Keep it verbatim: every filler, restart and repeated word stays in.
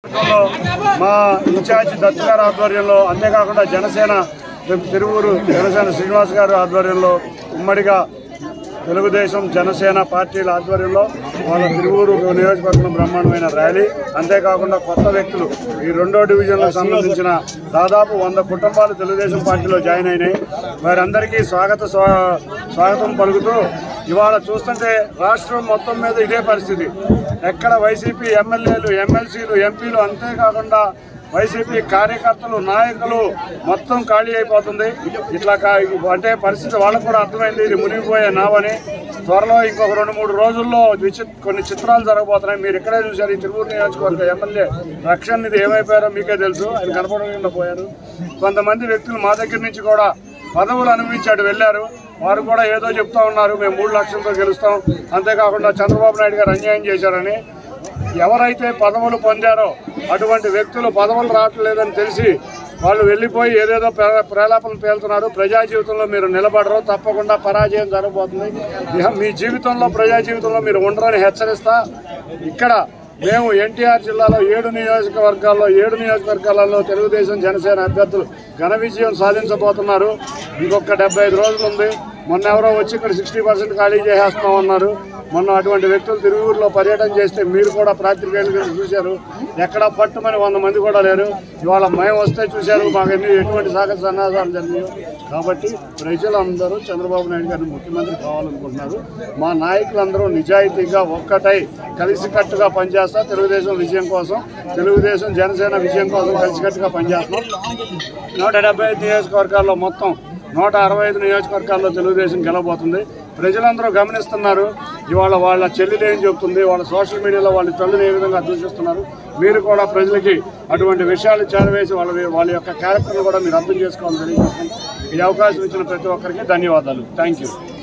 మా ఇన్ఛార్జి దత్తు గారి ఆధ్వర్యంలో, అంతేకాకుండా జనసేన తిరువూరు జనసేన శ్రీనివాస్ గారి ఆధ్వర్యంలో ఉమ్మడిగా తెలుగుదేశం జనసేన పార్టీల ఆధ్వర్యంలో వాళ్ళ తిరువూరు నియోజకవర్గం బ్రహ్మాండమైన ర్యాలీ, అంతేకాకుండా కొత్త వ్యక్తులు ఈ రెండో డివిజన్లకు సంబంధించిన దాదాపు వంద కుటుంబాలు తెలుగుదేశం పార్టీలో జాయిన్ అయినాయి. వారందరికీ స్వాగత స్వాగతం పలుకుతూ ఇవాళ చూస్తుంటే రాష్ట్రం మొత్తం మీద ఇదే పరిస్థితి. ఎక్కడ వైసీపీ ఎమ్మెల్యేలు, ఎమ్మెల్సీలు, ఎంపీలు, అంతేకాకుండా వైసీపీ కార్యకర్తలు, నాయకులు మొత్తం ఖాళీ అయిపోతుంది. ఇట్లా అంటే పరిస్థితి వాళ్ళకు కూడా అర్థమైంది, ఇది మునిగిపోయే నావని. త్వరలో ఇంకొక రెండు మూడు రోజుల్లో కొన్ని చిత్రాలు జరగబోతున్నాయి. మీరు ఇక్కడే చూశారు, ఈ తిరువూరు నియోజకవర్గ ఎమ్మెల్యే రక్షణ నిధి ఏమైపోయారో మీకే తెలుసు. ఆయన కనపడకుండా పోయారు. కొంతమంది వ్యక్తులు మా దగ్గర నుంచి కూడా పదవులు అనుభవించాడు వెళ్ళారు. వారు కూడా ఏదో చెప్తా ఉన్నారు, మేము మూడు లక్షలతో గెలుస్తాం, అంతేకాకుండా చంద్రబాబు నాయుడు గారు అన్యాయం చేశారని. ఎవరైతే పదవులు పొందారో అటువంటి వ్యక్తులు పదవులు రావట్లేదని తెలిసి వాళ్ళు వెళ్ళిపోయి ఏదేదో ప్రేలాపనలు పేలుతున్నారు. ప్రజా జీవితంలో మీరు నిలబడరు, తప్పకుండా పరాజయం జరగబోతుంది. మీ జీవితంలో, ప్రజా జీవితంలో మీరు ఉండరని హెచ్చరిస్తా. ఇక్కడ మేము ఎన్టీఆర్ జిల్లాలో ఏడు నియోజకవర్గాల్లో ఏడు నియోజకవర్గాలలో తెలుగుదేశం జనసేన అభ్యర్థులు ఘన విజయం సాధించబోతున్నారు. ఇంకొక డెబ్బై ఐదు రోజులు ఉంది. మొన్న ఎవరో వచ్చి ఇక్కడ సిక్స్టీ పర్సెంట్ ఖాళీ చేసేస్తామన్నారు. మొన్న అటువంటి వ్యక్తులు తిరువూరులో పర్యటన చేస్తే మీరు కూడా ప్రాతికేయులు చూశారు. ఎక్కడ పట్టుమని వంద మంది కూడా లేరు. ఇవాళ మేము వస్తే చూశారు, మాకు ఎన్ని ఎటువంటి సాగర సన్నాసాలు జరిగాయో. కాబట్టి ప్రజలందరూ చంద్రబాబు నాయుడు గారిని ముఖ్యమంత్రి కావాలనుకుంటున్నారు. మా నాయకులందరూ నిజాయితీగా ఒక్కటై కలిసికట్టుగా పనిచేస్తా తెలుగుదేశం విజయం కోసం, తెలుగుదేశం జనసేన విజయం కోసం కలిసికట్టుగా పనిచేస్తున్నాం. నూట డెబ్బై ఐదు నియోజకవర్గాల్లో మొత్తం నూట అరవై ఐదు నియోజకవర్గాల్లో తెలుగుదేశం గెలవబోతుంది. ప్రజలందరూ గమనిస్తున్నారు. ఇవాళ వాళ్ళ చెల్లెలు ఏం చెబుతుంది, వాళ్ళ సోషల్ మీడియాలో వాళ్ళ తల్లిని ఏ విధంగా దూషిస్తున్నారు. మీరు కూడా ప్రజలకి అటువంటి విషయాలు చేరవేసి వాళ్ళ వాళ్ళ యొక్క క్యారెక్టర్ను కూడా మీరు అర్థం చేసుకోవాలని తెలియజేసుకుంటాం. ఈ అవకాశం ఇచ్చిన ప్రతి ఒక్కరికి ధన్యవాదాలు. Thank you.